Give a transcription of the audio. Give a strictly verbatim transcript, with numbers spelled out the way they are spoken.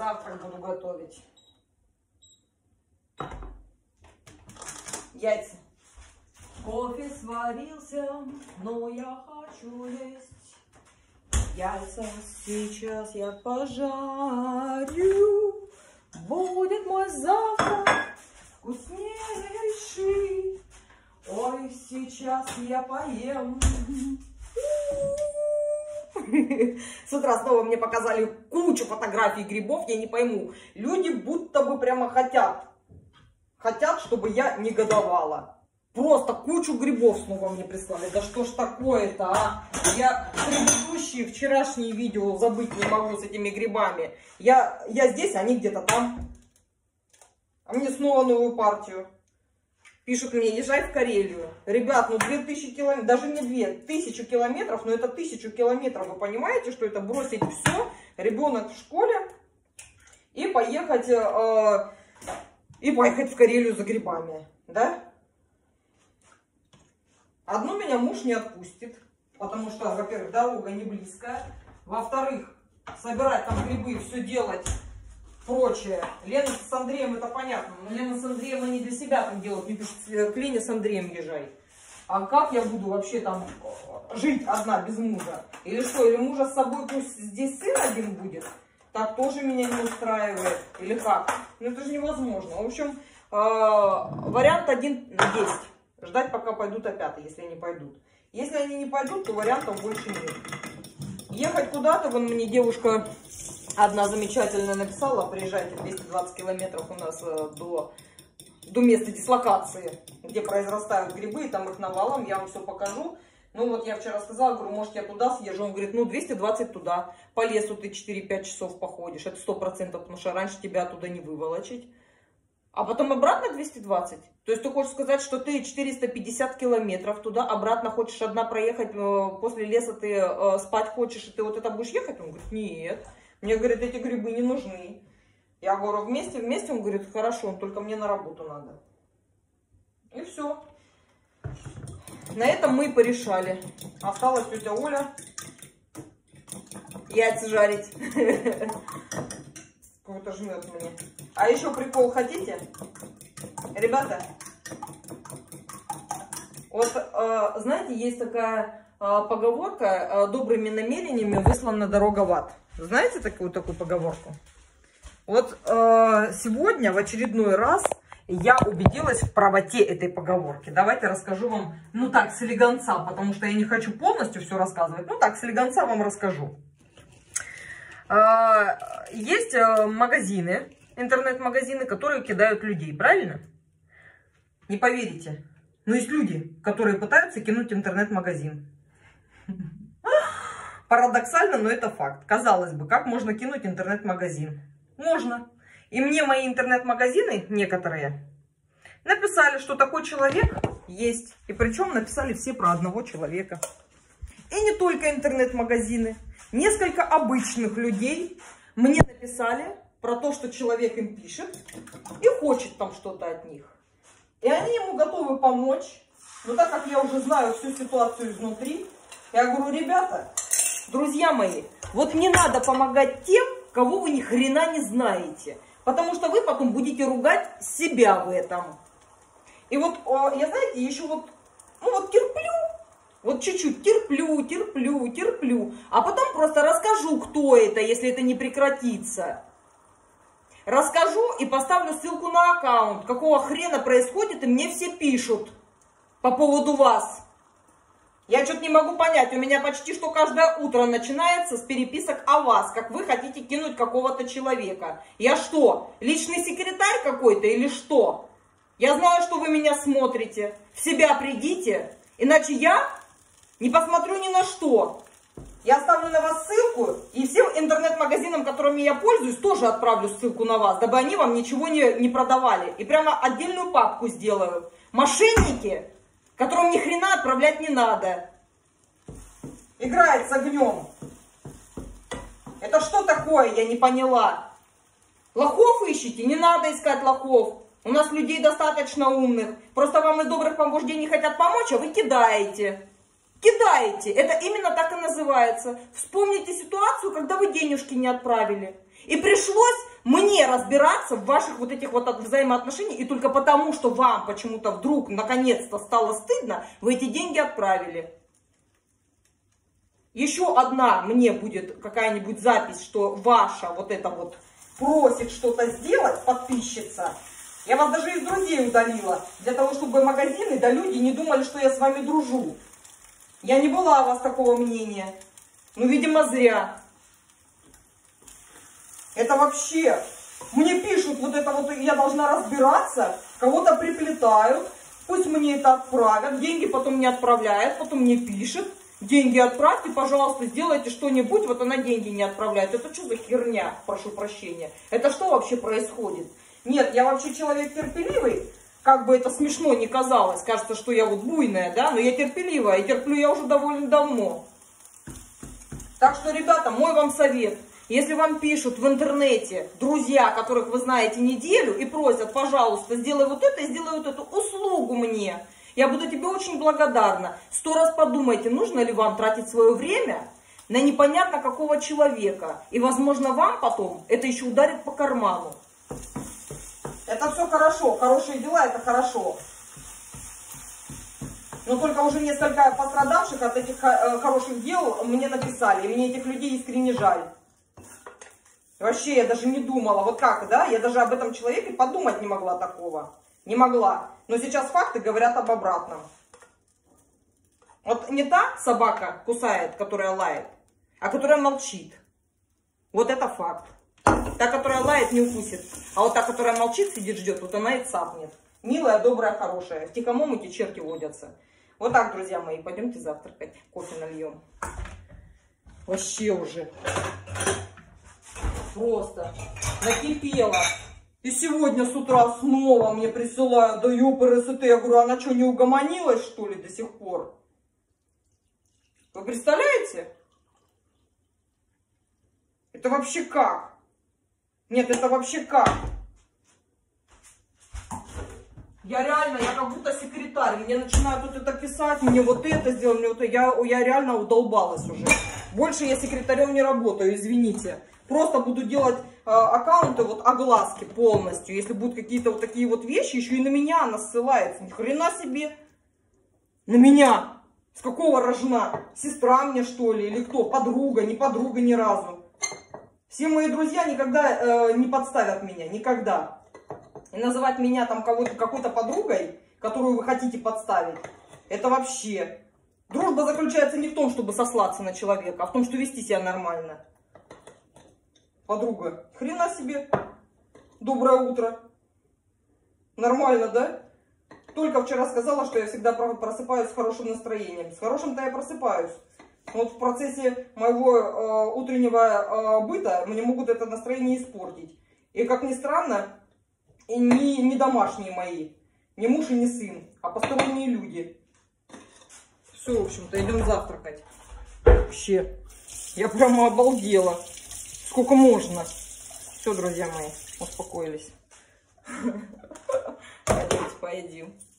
завтрак буду готовить. Яйца. Кофе сварился, но я хочу есть. Яйца сейчас я пожарю. Будет мой завтрак вкуснейший. Ой, сейчас я поем. С утра снова мне показали кучу фотографий грибов. Я не пойму. Люди будто бы прямо хотят. Хотят, чтобы я негодовала. Просто кучу грибов снова мне прислали. Да что ж такое-то, а? Я предыдущие, вчерашние видео забыть не могу с этими грибами. Я, я здесь, они где-то там. А мне снова новую партию. Пишут мне, езжай в Карелию. Ребят, ну две тысячи километров, даже не две, тысячу километров, но это тысячу километров. Вы понимаете, что это бросить все, ребенок в школе и поехать, э, и поехать в Карелию за грибами, да? Одну меня муж не отпустит, потому что, во-первых, дорога не близкая. Во-вторых, собирать там грибы, все делать, прочее. Лена с Андреем, это понятно. Но Лена с Андреем они для себя там делают. Не пишут, к Лене с Андреем езжай. А как я буду вообще там жить одна без мужа? Или что, или мужа с собой, пусть здесь сын один будет? Так тоже меня не устраивает. Или как? Ну это же невозможно. В общем, вариант один есть. Ждать, пока пойдут опята, если они пойдут. Если они не пойдут, то вариантов больше нет. Ехать куда-то, вон мне девушка одна замечательная написала, приезжайте двести двадцать километров у нас до, до места дислокации, где произрастают грибы, и там их навалом, я вам все покажу. Ну вот я вчера сказала, говорю, может я туда съезжу? Он говорит, ну двести двадцать туда, по лесу ты четыре-пять часов походишь, это сто процентов, потому что раньше тебя туда не выволочить. А потом обратно двести двадцать. То есть ты хочешь сказать, что ты четыреста пятьдесят километров туда, обратно хочешь одна проехать, после леса ты э, спать хочешь, и ты вот это будешь ехать? Он говорит, нет. Мне, говорит, эти грибы не нужны. Я говорю, вместе, вместе? Он говорит, хорошо, только мне на работу надо. И все. На этом мы и порешали. Осталась тетя Оля яйца жарить. Кого-то жмет мне. А еще прикол хотите? Ребята, вот э, знаете, есть такая э, поговорка, э, добрыми намерениями выслана дорога в ад. Знаете такую, такую поговорку? Вот э, сегодня в очередной раз я убедилась в правоте этой поговорки. Давайте расскажу вам, ну так, с элегантца, потому что я не хочу полностью все рассказывать. Ну так, с элегантца вам расскажу. Э, есть э, магазины, интернет-магазины, которые кидают людей, правильно? Не поверите. Но есть люди, которые пытаются кинуть интернет-магазин. Парадоксально, но это факт. Казалось бы, как можно кинуть интернет-магазин? Можно. И мне мои интернет-магазины, некоторые, написали, что такой человек есть. И причем написали все про одного человека. И не только интернет-магазины. Несколько обычных людей мне написали про то, что человек им пишет и хочет там что-то от них. И они ему готовы помочь. Но так как я уже знаю всю ситуацию изнутри, я говорю, ребята, друзья мои, вот не надо помогать тем, кого вы ни хрена не знаете. Потому что вы потом будете ругать себя в этом. И вот, я, знаете, еще вот, ну вот терплю, вот чуть-чуть терплю, терплю, терплю. А потом просто расскажу, кто это, если это не прекратится. Расскажу и поставлю ссылку на аккаунт, какого хрена происходит, и мне все пишут по поводу вас. Я что-то не могу понять, у меня почти что каждое утро начинается с переписок о вас, как вы хотите кинуть какого-то человека. Я что, личный секретарь какой-то или что? Я знаю, что вы меня смотрите, в себя придите, иначе я не посмотрю ни на что. Я оставлю на вас ссылку, и всем интернет-магазинам, которыми я пользуюсь, тоже отправлю ссылку на вас, дабы они вам ничего не, не продавали. И прямо отдельную папку сделаю. Мошенники, которым ни хрена отправлять не надо. Играет с огнем. Это что такое, я не поняла. Лохов ищите? Не надо искать лохов. У нас людей достаточно умных. Просто вам из добрых побуждений хотят помочь, а вы кидаете. Кидаете. Это именно так и называется. Вспомните ситуацию, когда вы денежки не отправили. И пришлось мне разбираться в ваших вот этих вот взаимоотношениях. И только потому, что вам почему-то вдруг наконец-то стало стыдно, вы эти деньги отправили. Еще одна мне будет какая-нибудь запись, что ваша вот это вот просит что-то сделать, подписчица. Я вас даже из друзей удалила, для того, чтобы магазины, да люди не думали, что я с вами дружу. Я не была у вас такого мнения. Ну, видимо, зря. Это вообще... Мне пишут вот это вот, я должна разбираться, кого-то приплетают, пусть мне это отправят, деньги потом не отправляют, потом мне пишет, деньги отправьте, пожалуйста, сделайте что-нибудь, вот она деньги не отправляет. Это что за херня, прошу прощения? Это что вообще происходит? Нет, я вообще человек терпеливый, как бы это смешно ни казалось, кажется, что я вот буйная, да, но я терпеливая, и терплю я уже довольно давно. Так что, ребята, мой вам совет. Если вам пишут в интернете друзья, которых вы знаете неделю, и просят, пожалуйста, сделай вот это и сделай вот эту услугу мне, я буду тебе очень благодарна. Сто раз подумайте, нужно ли вам тратить свое время на непонятно какого человека. И, возможно, вам потом это еще ударит по карману. Это все хорошо, хорошие дела, это хорошо. Но только уже несколько пострадавших от этих хороших дел мне написали. И мне этих людей искренне жаль. Вообще, я даже не думала, вот как, да, я даже об этом человеке подумать не могла такого. Не могла. Но сейчас факты говорят об обратном. Вот не та собака кусает, которая лает, а которая молчит. Вот это факт. Та, которая лает, не укусит. А вот та, которая молчит, сидит, ждет, вот она и цапнет. Милая, добрая, хорошая. В тихом эти черти водятся. Вот так, друзья мои, пойдемте завтракать. Кофе нальем. Вообще уже. Просто накипело. И сегодня с утра снова мне присылают, да ёпрст, я говорю, она что, не угомонилась, что ли, до сих пор? Вы представляете? Это вообще как? Нет, это вообще как? Я реально, я как будто секретарь, мне начинают вот это писать, мне вот это сделать, мне вот это, я, я реально удолбалась уже. Больше я секретарем не работаю, извините. Просто буду делать э, аккаунты, вот огласки полностью. Если будут какие-то вот такие вот вещи, еще и на меня она ссылается. Ни хрена себе. На меня. С какого рожна? Сестра мне, что ли? Или кто? Подруга? Не подруга ни разу. Все мои друзья никогда э, не подставят меня. Никогда. И называть меня там кого-то какой-то подругой, которую вы хотите подставить, это вообще. Дружба заключается не в том, чтобы сослаться на человека, а в том, что вести себя нормально. Подруга, хрена себе. Доброе утро. Нормально, да? Только вчера сказала, что я всегда просыпаюсь с хорошим настроением. С хорошим-то я просыпаюсь. Но вот в процессе моего э, утреннего э, быта мне могут это настроение испортить. И как ни странно, и не, не домашние мои. Не муж и не сын, а посторонние люди. Все, в общем-то, идем завтракать. Вообще, я прямо обалдела. Сколько можно? Все, друзья мои, успокоились. Пойдемте, поедим.